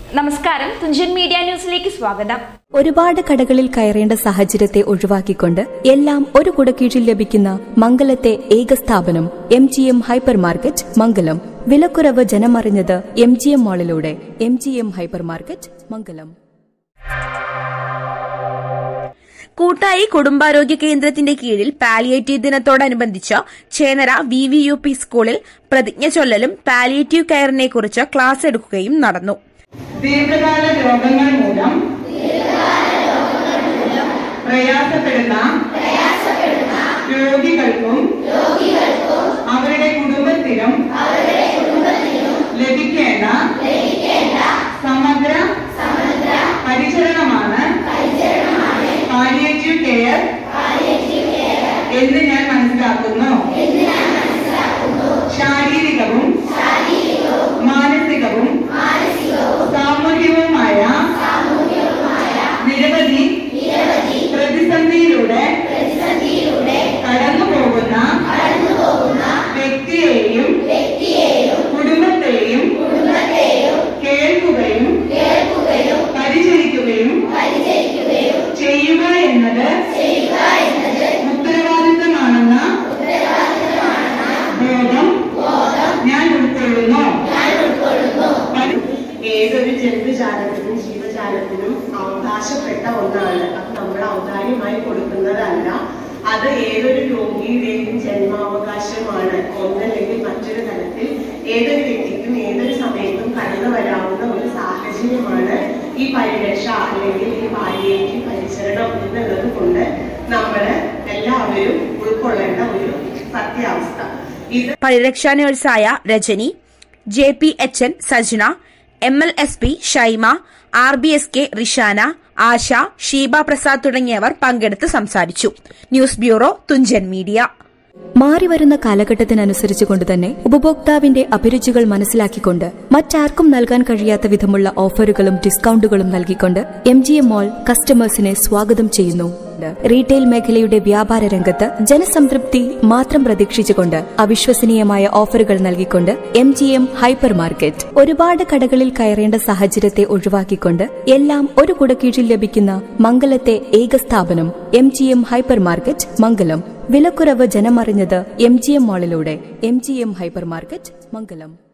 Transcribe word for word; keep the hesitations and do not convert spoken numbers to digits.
നമസ്കാരം, തുഞ്ചൻ മീഡിയ ന്യൂസിലേക്ക് സ്വാഗതം. ഒരുപാട് കടകളിൽ കയറേണ്ട സാഹചര്യത്തെ ഒഴിവാക്കിക്കൊണ്ട് എല്ലാം ഒരു കുടക്കീഴിൽ ലഭിക്കുന്ന മംഗലത്തെ ഏക സ്ഥാപനം M G M hypermarket Mangalam. വിലക്കുറവ് ജനമറിഞ്ഞത് എം ജി എം മാളിലൂടെ. M G M hypermarket Mangalam. കൂട്ടായി കുടുംബാരോഗ്യ കേന്ദ്രത്തിന്റെ കീഴിൽ പാലിയേറ്റീവ് ദിനത്തോടനുബന്ധിച്ച് Chenara V V U P സ്കൂളിൽ പ്രതിജ്ഞ ചൊല്ലലും പാലിയേറ്റീവ് കെയറിനെ കുറിച്ച് ക്ലാസ് എടുക്കുകയും നടന്നു. ദീർഘകാല രോഗങ്ങൾ മൂലം പ്രയാസപ്പെടുന്ന രോഗികൾക്കും അവരുടെ കുടുംബത്തിനും ലഭിക്കേണ്ട സമഗ്ര പരിചരണമാണ് പാലിയേറ്റീവ് കെയർ എന്ന് ഞാൻ മനസ്സിലാക്കുന്നു. ശാരീരികവും മാനസികവും സാമൂഹികവുമായ നിരവധി പ്രതിസന്ധിയിലൂടെ കടന്നുപോകുന്ന വ്യക്തിയെയും കുടുംബത്തെയും കേൾക്കുകയും പരിചരിക്കുകയും ചെയ്യുക എന്നത് ഉത്തരവാദിത്തമാണെന്ന ബോധം ഞാൻ ഉൾക്കൊള്ളുന്നു. ഏതൊരു ജന്തുജാലത്തിനും ജീവജാലത്തിനും അവകാശപ്പെട്ട ഒന്നാണ്. അത് നമ്മൾ ഔദാര്യമായി കൊടുക്കുന്നതല്ല. അത് ഏതൊരു രോഗിയുടെയും ജന്മാവകാശമാണ്. ഒന്നല്ലെങ്കിൽ മറ്റൊരു തലത്തിൽ ഏതൊരു വ്യക്തിക്കും ഏതൊരു സമയത്തും കടന്നു വരാവുന്ന ഒരു സാഹചര്യമാണ് ഈ പരിരക്ഷ അല്ലെങ്കിൽ ഈ പാലിയേറ്റീവ് പരിചരണം എന്നുള്ളത് കൊണ്ട് നമ്മൾ എല്ലാവരും ഉൾക്കൊള്ളേണ്ട ഒരു സത്യാവസ്ഥ. ഇത് പരിരക്ഷാ നഴ്സായ Rajani, J P H N Sajna, M L S P Shaima, R B S K Rishana, Asha, Sheeba Prasad തുടങ്ങിയവർ പങ്കെടുത്ത് സംസാരിച്ചു. News bureau, Thunchan media. മാറിവരുന്ന കാലഘട്ടത്തിനനുസരിച്ചുകൊണ്ട് തന്നെ ഉപഭോക്താവിന്റെ അഭിരുചികൾ മനസ്സിലാക്കിക്കൊണ്ട് മറ്റാർക്കും നൽകാൻ കഴിയാത്ത വിധമുള്ള ഓഫറുകളും ഡിസ്കൌണ്ടുകളും നൽകിക്കൊണ്ട് എം ജി എം മാൾ കസ്റ്റമേഴ്സിനെ സ്വാഗതം ചെയ്യുന്നു. റീറ്റെയിൽ മേഖലയുടെ വ്യാപാര രംഗത്ത് ജനസംതൃപ്തി മാത്രം പ്രതീക്ഷിച്ചുകൊണ്ട് അവിശ്വസനീയമായ ഓഫറുകൾ നൽകിക്കൊണ്ട് M G M hypermarket. ഒരുപാട് കടകളിൽ കയറേണ്ട സാഹചര്യത്തെ ഒഴിവാക്കിക്കൊണ്ട് എല്ലാം ഒരു കുടക്കീഴിൽ ലഭിക്കുന്ന മംഗലത്തെ ഏക സ്ഥാപനം M G M hypermarket Mangalam. വിലക്കുറവ് ജനമറിഞ്ഞത് എം ജി എം മാളിലൂടെ. M G M hypermarket മംഗലം.